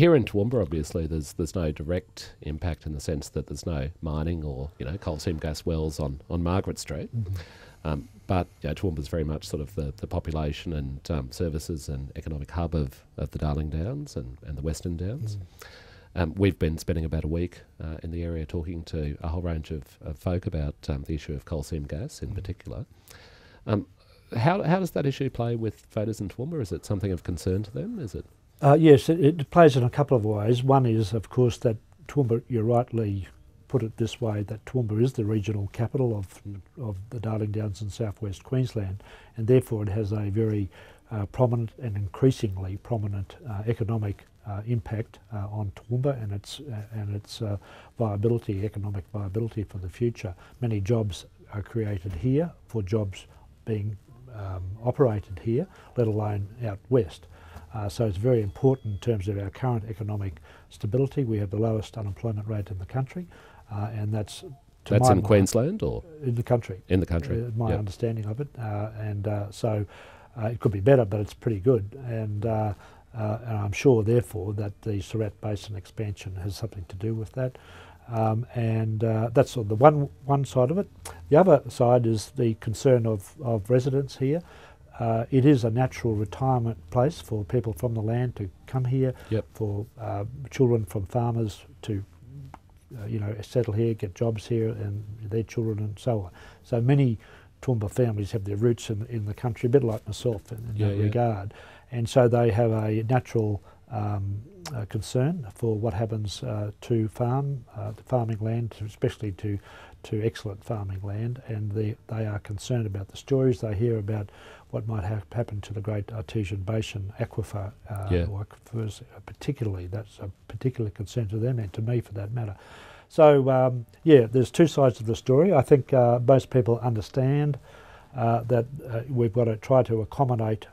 here in Toowoomba, obviously, there's no direct impact in the sense that there's no mining or coal seam gas wells on Margaret Street. But Toowoomba's very much sort of the population and services and economic hub of the Darling Downs and the Western Downs. We've been spending about a week in the area talking to a whole range of folk about the issue of coal seam gas in particular. How does that issue play with voters in Toowoomba? Is it something of concern to them? Is it? Yes, it plays in a couple of ways. One is, of course, that Toowoomba, you rightly put it this way, that Toowoomba is the regional capital of the Darling Downs in southwest Queensland, and therefore it has a very prominent and increasingly prominent economic impact on Toowoomba and its viability, economic viability for the future. Many jobs are created here for jobs being operated here, let alone out west. So it's very important in terms of our current economic stability. We have the lowest unemployment rate in the country, and that's in Queensland or in the country. In the country, my understanding of it, so it could be better, but it's pretty good. And I'm sure, therefore, that the Surat Basin expansion has something to do with that. That's the one side of it. The other side is the concern of residents here. It is a natural retirement place for people from the land to come here, for children from farmers to settle here, get jobs here, and their children and so on. So many Toowoomba families have their roots in the country, a bit like myself in that regard. And so they have a natural concern for what happens to farming land, especially to excellent farming land, and they are concerned about the stories they hear about what might happen to the great Artesian Basin aquifer, or aquifers particularly. That's a particular concern to them and to me for that matter. So there's two sides of the story. I think most people understand that we've got to try to accommodate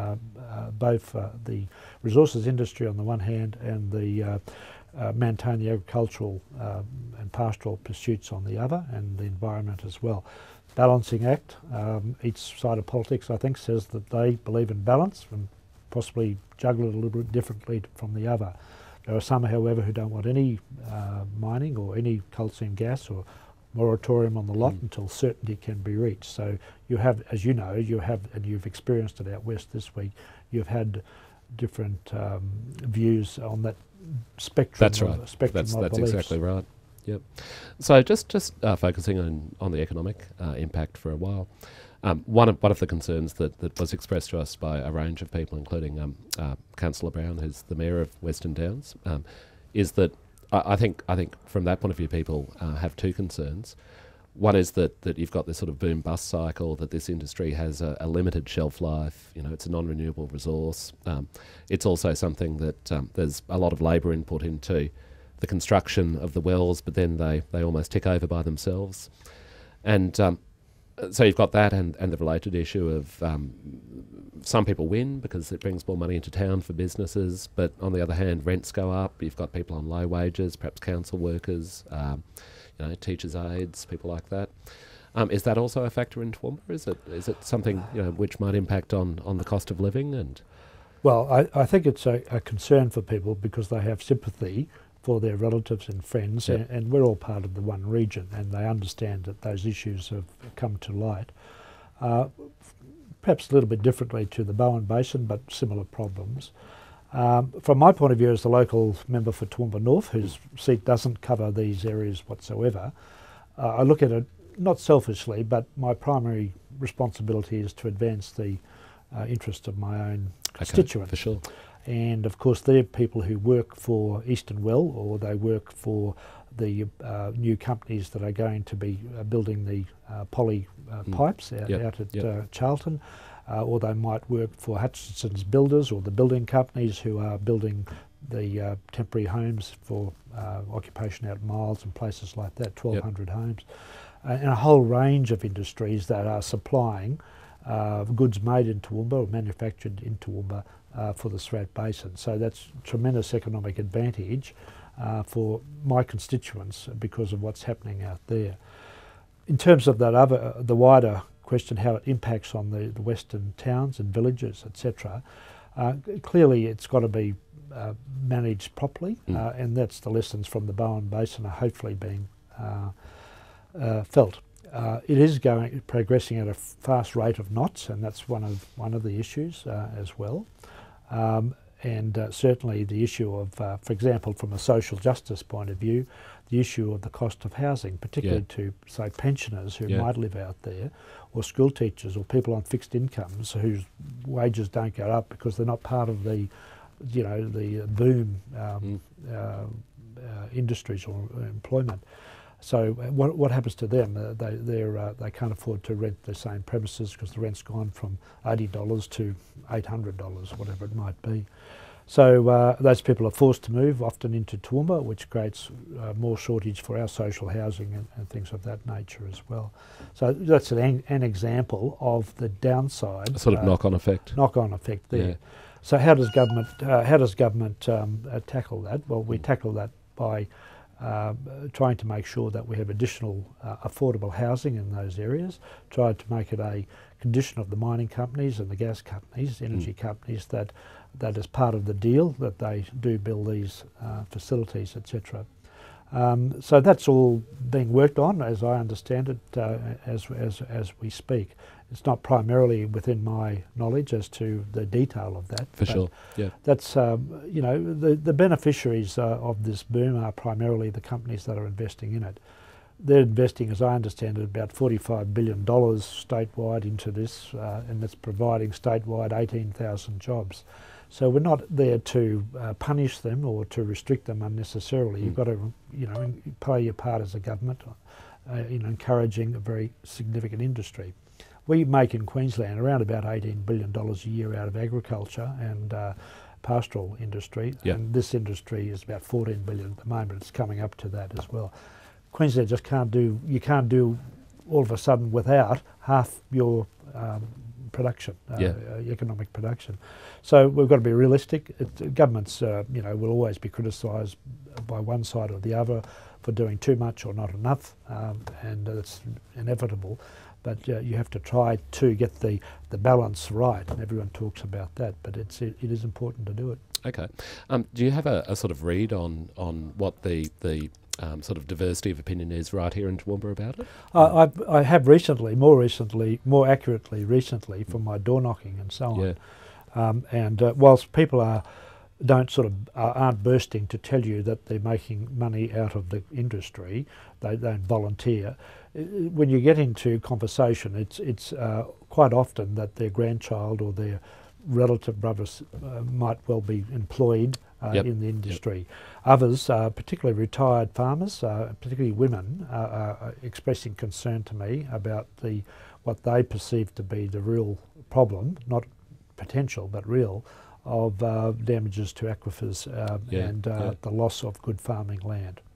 both the resources industry on the one hand and the maintain the agricultural and pastoral pursuits on the other, and the environment as well. Balancing act, each side of politics I think says that they believe in balance and possibly juggle it a little bit differently from the other. There are some, however, who don't want any mining or any coal seam gas or moratorium on the lot until certainty can be reached. So you have, as you know, and you've experienced it out west this week, you've had different views on that spectrum. That's right. That's exactly right. Yep. So just focusing on the economic impact for a while. One of the concerns that was expressed to us by a range of people, including Councillor Brown, who's the Mayor of Western Downs, is that I think from that point of view, people have two concerns. One is that you've got this sort of boom-bust cycle, that this industry has a limited shelf life. It's a non-renewable resource. It's also something that there's a lot of labour input into the construction of the wells, but then they almost tick over by themselves. And so you've got that and the related issue of some people win because it brings more money into town for businesses, but on the other hand, rents go up. You've got people on low wages, perhaps council workers, teachers' aides, people like that. Is that also a factor in Toowoomba? Is it something which might impact on the cost of living? And well, I think it's a concern for people because they have sympathy for their relatives and friends, and we're all part of the one region, and they understand that those issues have come to light. Perhaps a little bit differently to the Bowen Basin, but similar problems. From my point of view as the local member for Toowoomba North, whose seat doesn't cover these areas whatsoever, I look at it not selfishly, but my primary responsibility is to advance the interest of my own constituents. For sure. And of course they're people who work for Eastern Well, or they work for the new companies that are going to be building the poly pipes out at Charlton, or they might work for Hutchinson's Builders or the building companies who are building the temporary homes for occupation out miles and places like that, 1,200 homes, and a whole range of industries that are supplying goods made in Toowoomba or manufactured in Toowoomba for the Surat Basin. So that's tremendous economic advantage for my constituents because of what's happening out there. In terms of the wider question, how it impacts on the western towns and villages, etc., Clearly it's got to be managed properly, and that's the lessons from the Bowen Basin are hopefully being felt. It is progressing at a fast rate of knots, and that's one of the issues as well. And certainly the issue of, for example, from a social justice point of view, the issue of the cost of housing, particularly to, say, pensioners who might live out there, or school teachers, or people on fixed incomes whose wages don't go up because they're not part of the, the boom industries or employment. So what happens to them? They can't afford to rent the same premises because the rent's gone from $80 to $800, whatever it might be. So those people are forced to move, often into Toowoomba, which creates more shortage for our social housing and things of that nature as well. So that's an example of the downside. A sort of knock-on effect. Knock-on effect there. Yeah. So how does government tackle that? Well, we tackle that by trying to make sure that we have additional affordable housing in those areas, try to make it a condition of the mining companies and the gas companies, energy companies, that is part of the deal, that they do build these facilities, etc. So that's all being worked on, as I understand it, as we speak. It's not primarily within my knowledge as to the detail of that. For sure, yeah. That's, the beneficiaries of this boom are primarily the companies that are investing in it. They're investing, as I understand it, about $45 billion statewide into this, and it's providing statewide 18,000 jobs. So we're not there to punish them or to restrict them unnecessarily. You've got to, play your part as a government in encouraging a very significant industry. We make in Queensland around about $18 billion a year out of agriculture and pastoral industry, and this industry is about $14 billion at the moment. It's coming up to that as well. Queensland just can't do all of a sudden without half your production, economic production. So we've got to be realistic. Governments, will always be criticised by one side or the other for doing too much or not enough, and it's inevitable. But you have to try to get the balance right, and everyone talks about that. But it is important to do it. Okay. Do you have a sort of read on what the sort of diversity of opinion is right here in Toowoomba about it? I have more accurately recently, from my door knocking and so on. Yeah. And whilst people aren't bursting to tell you that they're making money out of the industry, they don't volunteer. When you get into conversation, it's quite often that their grandchild or their relative brothers might well be employed in the industry. Others, particularly retired farmers, particularly women, are expressing concern to me about what they perceive to be the real problem, not potential but real, of damages to aquifers and the loss of good farming land.